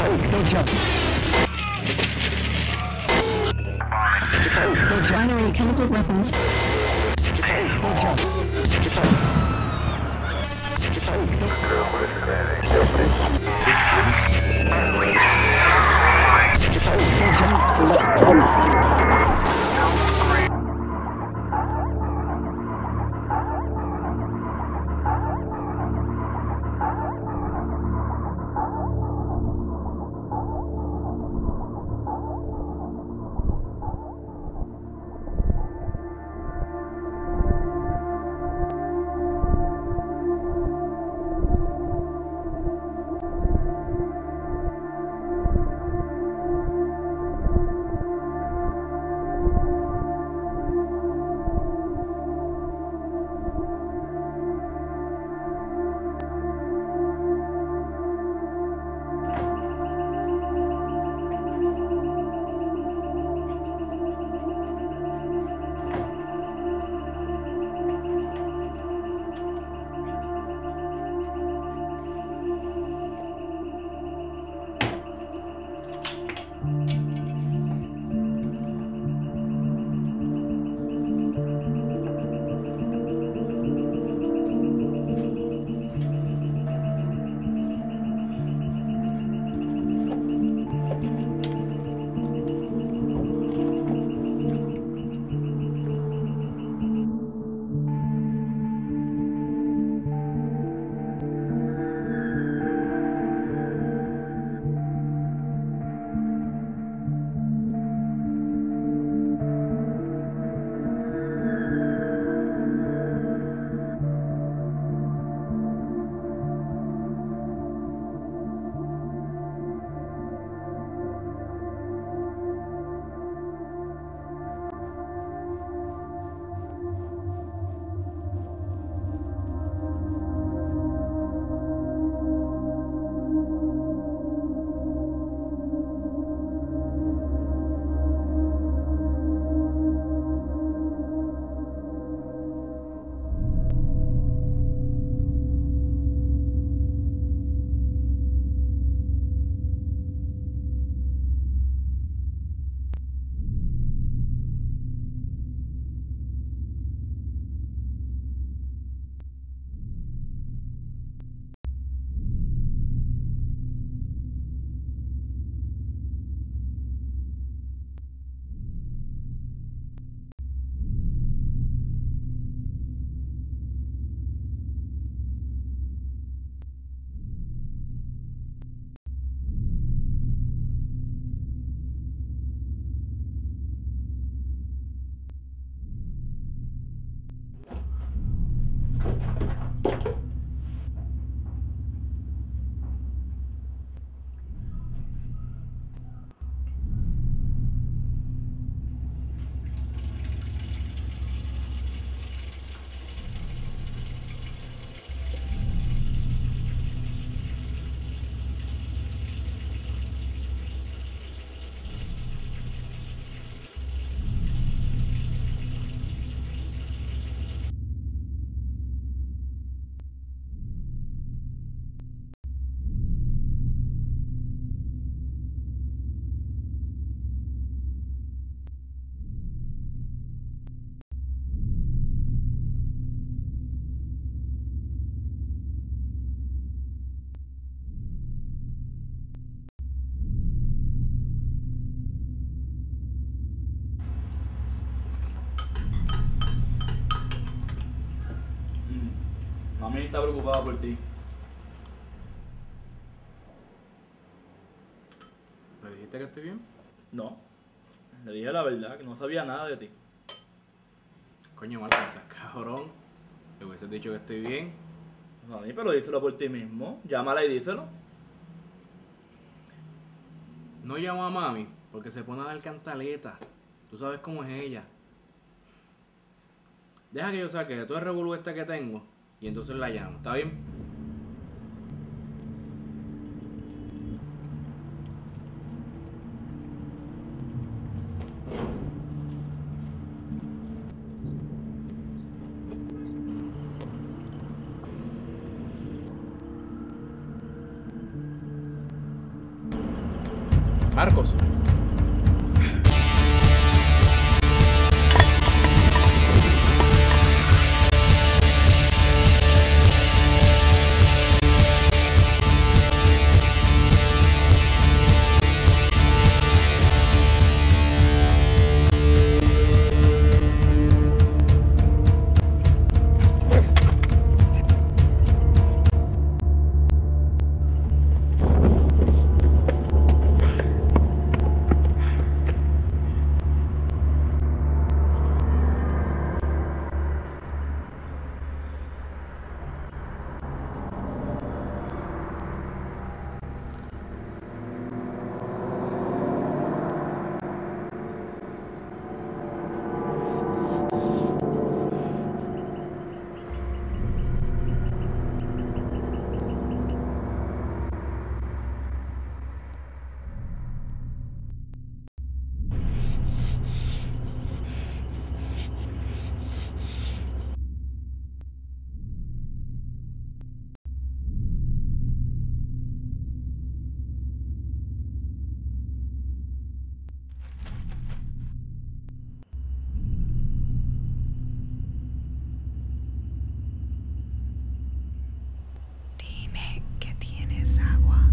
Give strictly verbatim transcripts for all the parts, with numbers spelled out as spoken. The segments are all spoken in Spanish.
Binary chemical weapons. Mami está preocupada por ti. ¿Le dijiste que estoy bien? No. Le dije la verdad, que no sabía nada de ti. Coño, Marco, no seas cabrón. Le hubieses dicho que estoy bien. Mami, pero díselo por ti mismo. Llámala y díselo. No llamo a mami porque se pone a dar cantaleta. Tú sabes cómo es ella. Deja que yo saque de todo el revolú este que tengo y entonces la llamo. ¿Está bien? Marcos. Dime que tienes agua.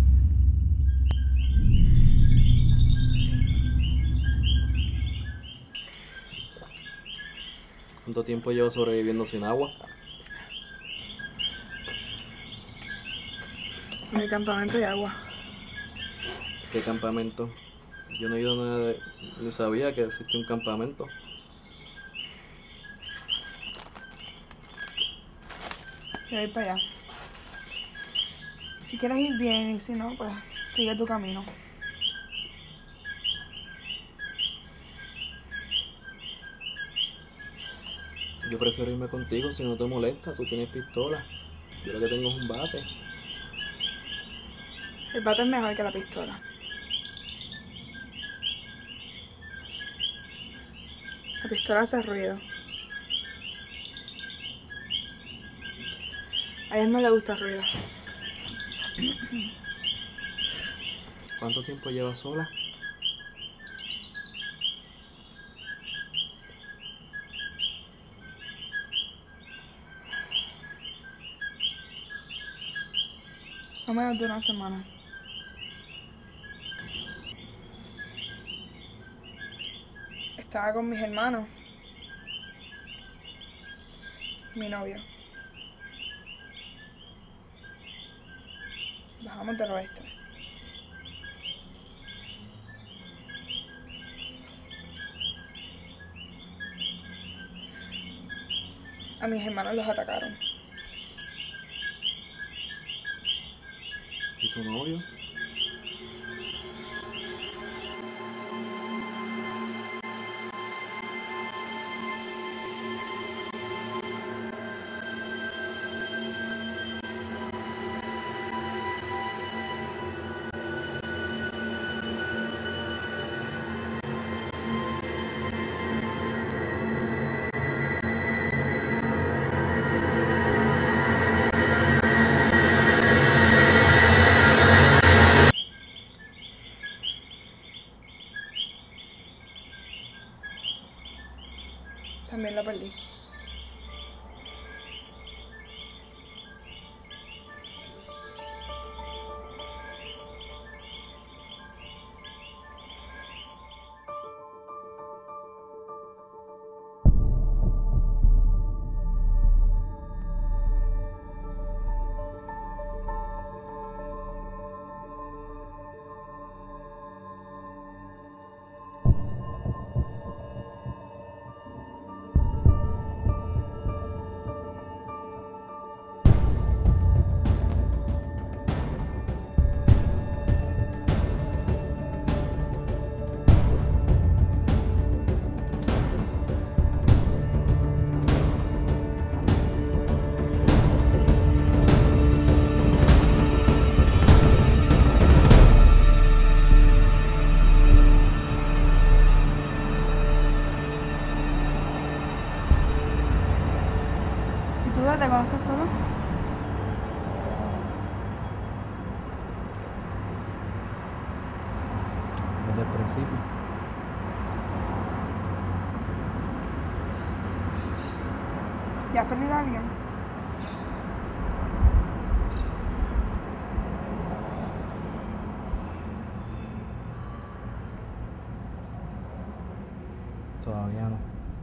¿Cuánto tiempo llevo sobreviviendo sin agua? En el campamento hay agua. ¿Qué campamento? Yo no he ido nada de... ni sabía que existía un campamento. Yo voy para allá. Si quieres ir bien y si no, pues sigue tu camino. Yo prefiero irme contigo si no te molesta. Tú tienes pistola. Yo lo que tengo es un bate. El bate es mejor que la pistola. La pistola hace ruido. A ellos no les gusta el ruido. ¿Cuánto tiempo llevas sola? No menos de una semana. Estaba con mis hermanos. Y mi novio. Bajamos del oeste. A mis hermanos los atacaron. ¿Y tu novio? desde el principio. ¿Ya has perdido a alguien? Todavía no.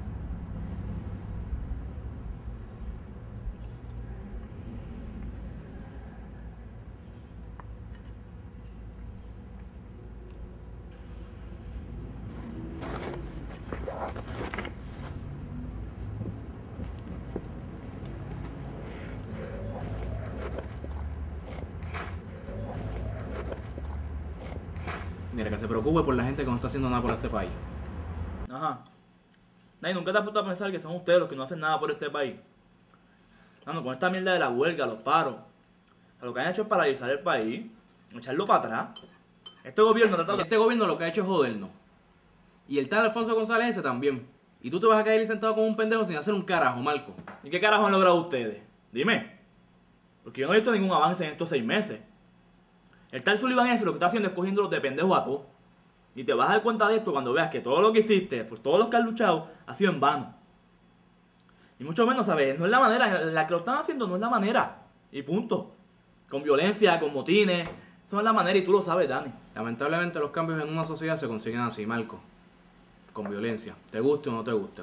Mira, que se preocupe por la gente que no está haciendo nada por este país. Ajá. Nadie nunca te has puesto a pensar que son ustedes los que no hacen nada por este país. Mano, con esta mierda de la huelga, los paros, lo que han hecho es paralizar el país, echarlo para atrás. Este gobierno ha tratado de... Este gobierno lo que ha hecho es jodernos. Y el tal Alfonso González ese también. Y tú te vas a caer ahí sentado como un pendejo sin hacer un carajo, Marco. ¿Y qué carajo han logrado ustedes? Dime. Porque yo no he visto ningún avance en estos seis meses. El tal Sullivan ese lo que está haciendo es cogiéndolos de pendejos a todos. Y te vas a dar cuenta de esto cuando veas que todo lo que hiciste, por todos los que has luchado, ha sido en vano. Y mucho menos, ¿sabes? No es la manera, la que lo están haciendo no es la manera. Y punto. Con violencia, con motines. Eso no es la manera y tú lo sabes, Dani. Lamentablemente los cambios en una sociedad se consiguen así, Marco. Con violencia. Te guste o no te guste.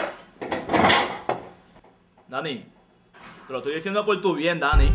Dani, te lo estoy diciendo por tu bien, Dani.